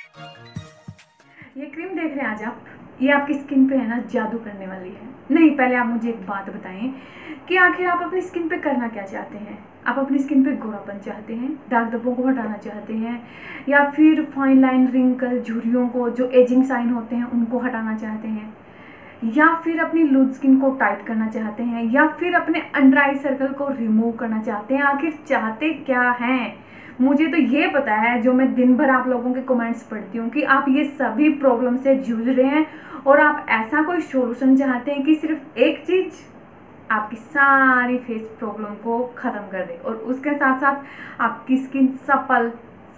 ये क्रीम देख रहे हैं आज आप, ये आपकी स्किन पे है ना जादू करने वाली है। नहीं, पहले आप मुझे एक बात बताएं कि आखिर आप अपनी स्किन पे करना क्या चाहते हैं। आप अपनी स्किन पे गोरापन चाहते हैं, दाग धब्बों को हटाना चाहते हैं, या फिर फाइन लाइन, रिंकल, झुर्रियों को, जो एजिंग साइन होते हैं उनको हटाना चाहते हैं, या फिर अपनी लूज स्किन को टाइट करना चाहते हैं, या फिर अपने अंडर आई सर्कल को रिमूव करना चाहते हैं। आखिर चाहते क्या हैं? मुझे तो ये पता है, जो मैं दिन भर आप लोगों के कमेंट्स पढ़ती हूँ, कि आप ये सभी प्रॉब्लम से जूझ रहे हैं और आप ऐसा कोई सॉल्यूशन चाहते हैं कि सिर्फ एक चीज आपकी सारी फेस प्रॉब्लम को खत्म कर दे और उसके साथ साथ आपकी स्किन सपल,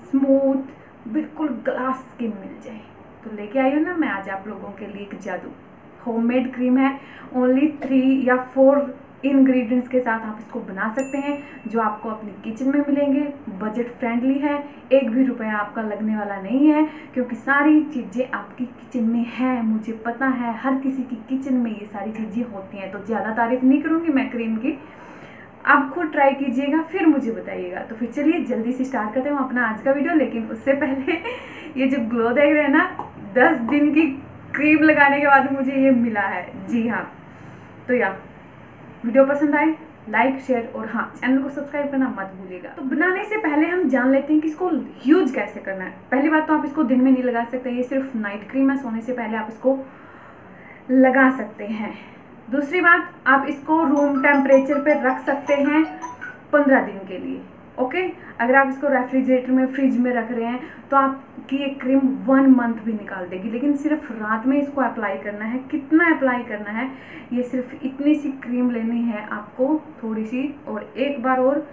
स्मूथ, बिल्कुल ग्लास स्किन मिल जाए। तो लेके आई हूँ ना मैं आज आप लोगों के लिए एक जादू होममेड क्रीम है। ओनली 3 या 4 इंग्रेडिएंट्स के साथ आप इसको बना सकते हैं, जो आपको अपनी किचन में मिलेंगे। बजट फ्रेंडली है, 1 भी रुपया आपका लगने वाला नहीं है, क्योंकि सारी चीज़ें आपकी किचन में हैं। मुझे पता है हर किसी की किचन में ये सारी चीज़ें होती हैं। तो ज़्यादा तारीफ नहीं करूँगी मैं क्रीम की, आप खुद ट्राई कीजिएगा फिर मुझे बताइएगा। तो फिर चलिए जल्दी से स्टार्ट करते हैं अपना आज का वीडियो। लेकिन उससे पहले ये जो ग्लो देख रहे हैं ना, 10 दिन की क्रीम लगाने के बाद मुझे ये मिला है। जी हाँ, तो यार वीडियो पसंद आए लाइक, शेयर और हाँ, चैनल को सब्सक्राइब करना मत भूलिएगा। तो बनाने से पहले हम जान लेते हैं कि इसको यूज कैसे करना है। पहली बात तो आप इसको दिन में नहीं लगा सकते, ये सिर्फ नाइट क्रीम है, सोने से पहले आप इसको लगा सकते हैं। दूसरी बात, आप इसको रूम टेम्परेचर पे रख सकते हैं 15 दिन के लिए। ओके, अगर आप इसको रेफ्रिजरेटर में, फ्रिज में रख रहे हैं तो आपकी ये क्रीम 1 मंथ भी निकाल देगी। लेकिन सिर्फ रात में इसको अप्लाई करना है। कितना अप्लाई करना है? ये सिर्फ इतनी सी क्रीम लेनी है आपको, थोड़ी सी, और एक बार और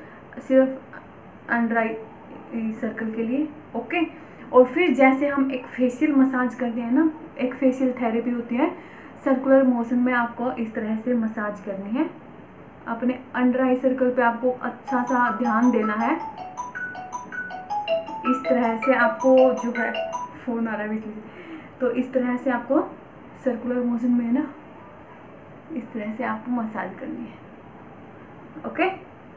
सिर्फ अंडर आई सर्कल के लिए। ओके, और फिर जैसे हम एक फेशियल मसाज करते हैं ना, एक फेशियल थेरेपी होती है, सर्कुलर मोशन में आपको इस तरह से मसाज करनी है। अपने अंडर आई सर्कल पे आपको अच्छा सा ध्यान देना है। इस तरह से आपको, जो है फोन आ रहा है बीच में, तो इस तरह से आपको सर्कुलर मोशन में ना, इस तरह से आपको मसाज करनी है। ओके,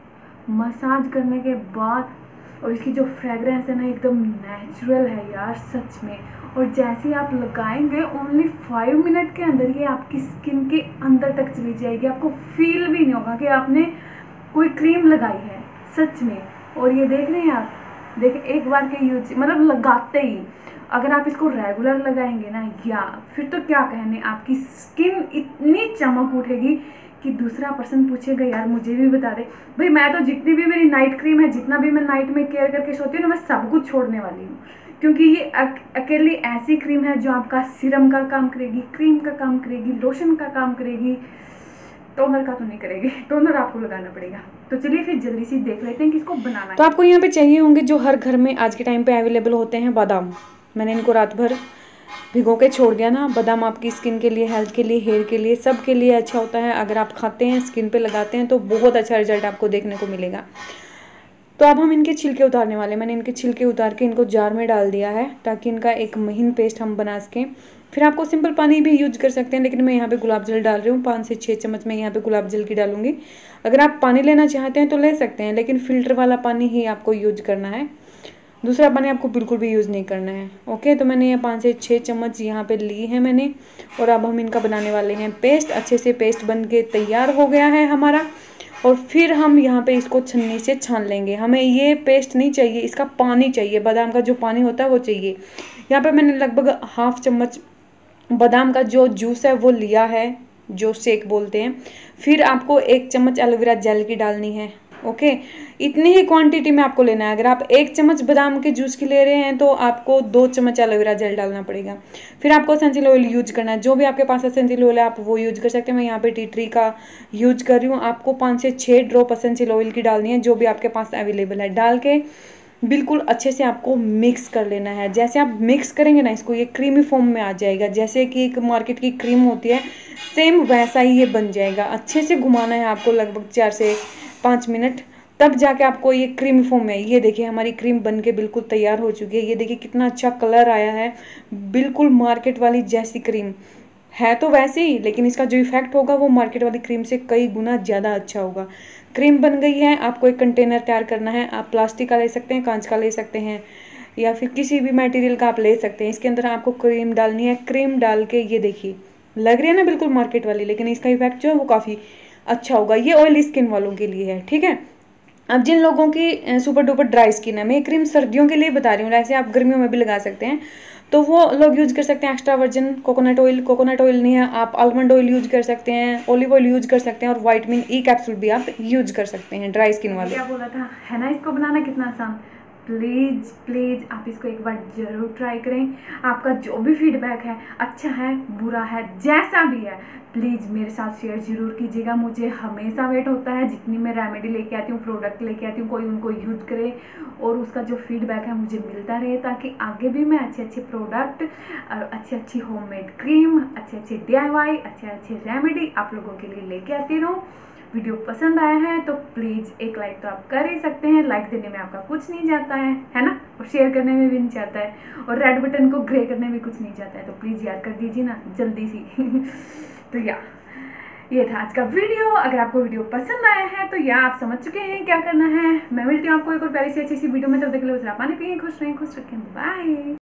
मसाज करने के बाद, और इसकी जो फ्रेगरेंस है ना, एकदम नेचुरल है यार सच में। और जैसे ही आप लगाएंगे, ओनली 5 मिनट के अंदर ये आपकी स्किन के अंदर तक चली जाएगी। आपको फील भी नहीं होगा कि आपने कोई क्रीम लगाई है सच में। और ये देख रहे हैं आप, देखें, एक बार के यूज, मतलब लगाते ही अगर आप इसको रेगुलर लगाएंगे ना, या फिर तो क्या कहने, आपकी स्किन इतनी चमक उठेगी कि दूसरा पर्सन पूछेगा यार मुझे भी बता दे। भाई मैं तो जितनी भी मेरी नाइट क्रीम है, जितना भी मैं नाइट में केयर करके सोती हूँ ना, मैं सब कुछ छोड़ने वाली हूँ। क्योंकि ये अकेली ऐसी क्रीम है जो आपका सीरम का काम करेगी, क्रीम का काम करेगी, लोशन का काम करेगी, टोनर का तो नहीं करेगी, टोनर आपको लगाना पड़ेगा। तो चलिए फिर जल्दी से देख लेते हैं कि इसको बनाना है। तो आपको यहाँ पे चाहिए होंगे जो हर घर में आज के टाइम पे अवेलेबल होते हैं, बादाम। मैंने इनको रात भर भिगो के छोड़ दिया ना। बादाम आपकी स्किन के लिए, हेल्थ के लिए, हेयर के लिए, सब के लिए अच्छा होता है। अगर आप खाते हैं, स्किन पे लगाते हैं तो बहुत अच्छा रिजल्ट आपको देखने को मिलेगा। तो अब हम इनके छिलके उतारने वाले हैं। मैंने इनके छिलके उतार के इनको जार में डाल दिया है ताकि इनका एक महीन पेस्ट हम बना सकें। फिर आपको सिंपल पानी भी यूज कर सकते हैं, लेकिन मैं यहाँ पे गुलाब जल डाल रही हूँ। 5 से 6 चम्मच मैं यहाँ पे गुलाब जल की डालूंगी। अगर आप पानी लेना चाहते हैं तो ले सकते हैं, लेकिन फिल्टर वाला पानी ही आपको यूज करना है। दूसरा पानी आपको बिल्कुल भी यूज़ नहीं करना है। ओके, तो मैंने ये 5 से 6 चम्मच यहाँ पे ली है मैंने, और अब हम इनका बनाने वाले हैं पेस्ट। अच्छे से पेस्ट बन के तैयार हो गया है हमारा। और फिर हम यहाँ पे इसको छन्नी से छान लेंगे। हमें ये पेस्ट नहीं चाहिए, इसका पानी चाहिए, बादाम का जो पानी होता है वो चाहिए। यहाँ पे मैंने लगभग 1/2 चम्मच बादाम का जो जूस है वो लिया है, जो शेक बोलते हैं। फिर आपको 1 चम्मच एलोवेरा जेल की डालनी है। ओके, इतनी ही क्वांटिटी में आपको लेना है। अगर आप 1 चम्मच बादाम के जूस की ले रहे हैं तो आपको 2 चम्मच एलोवेरा जेल डालना पड़ेगा। फिर आपको एसेंशियल ऑयल यूज करना है। जो भी आपके पास एसेंशियल ऑयल है आप वो यूज कर सकते हैं। मैं यहाँ पे टी ट्री का यूज कर रही हूँ। आपको 5 से 6 ड्रॉप एसेंशियल ऑयल की डालनी है, जो भी आपके पास अवेलेबल है। डाल के बिल्कुल अच्छे से आपको मिक्स कर लेना है। जैसे आप मिक्स करेंगे ना इसको, ये क्रीमी फॉर्म में आ जाएगा। जैसे कि एक मार्केट की क्रीम होती है, सेम वैसा ही ये बन जाएगा। अच्छे से घुमाना है आपको लगभग 4 से 5 मिनट, तब जाके आपको ये क्रीमी फॉर्म में। ये देखिए हमारी क्रीम बनके बिल्कुल तैयार हो चुकी है। ये देखिए कितना अच्छा कलर आया है, बिल्कुल मार्केट वाली जैसी क्रीम है तो वैसे ही, लेकिन इसका जो इफेक्ट होगा वो मार्केट वाली क्रीम से कई गुना ज़्यादा अच्छा होगा। क्रीम बन गई है। आपको एक कंटेनर तैयार करना है। आप प्लास्टिक का ले सकते हैं, कांच का ले सकते हैं, या फिर किसी भी मटेरियल का आप ले सकते हैं। इसके अंदर आपको क्रीम डालनी है, क्रीम डाल के ये देखिए लग रही है ना बिल्कुल मार्केट वाली, लेकिन इसका इफेक्ट जो है वो काफ़ी अच्छा होगा। ये ऑयली स्किन वालों के लिए है, ठीक है। अब जिन लोगों की सुपर डुपर ड्राई स्किन है, मैं ये क्रीम सर्दियों के लिए बता रही हूँ, ऐसे आप गर्मियों में भी लगा सकते हैं, तो वो लोग यूज कर सकते हैं एक्स्ट्रा वर्जिन कोकोनट ऑयल नहीं है, आप आलमंड ऑयल यूज कर सकते हैं, ऑलिव ऑयल यूज कर सकते हैं, और वाइटामिन ई कैप्सूल भी आप यूज कर सकते हैं ड्राई स्किन वाले। क्या बोला था, है ना इसको बनाना कितना आसान। प्लीज़ प्लीज़ आप इसको एक बार ज़रूर ट्राई करें। आपका जो भी फीडबैक है, अच्छा है बुरा है जैसा भी है, प्लीज़ मेरे साथ शेयर ज़रूर कीजिएगा। मुझे हमेशा वेट होता है, जितनी मैं रेमेडी लेके आती हूँ, प्रोडक्ट लेके आती हूँ, कोई उनको यूज करे और उसका जो फीडबैक है मुझे मिलता रहे, ताकि आगे भी मैं अच्छे अच्छे प्रोडक्ट और अच्छी अच्छी होममेड क्रीम, अच्छे अच्छे DIY, अच्छे अच्छे रेमेडी आप लोगों के लिए लेके आती रहूँ। वीडियो पसंद आया है तो प्लीज़ एक लाइक तो आप कर ही सकते हैं, लाइक देने में आपका कुछ नहीं जाता है ना, और शेयर करने में भी नहीं जाता है, और रेड बटन को ग्रे करने में कुछ नहीं जाता है, तो प्लीज़ यार कर दीजिए ना जल्दी सी। तो ये था आज का वीडियो। अगर आपको वीडियो पसंद आया है तो आप समझ चुके हैं क्या करना है। मैं मिलती हूँ आपको एक और प्यारी सी अच्छी सी वीडियो में, तब तक के लिए आप पानी पिए, खुश रहें, खुश रखें, बाय।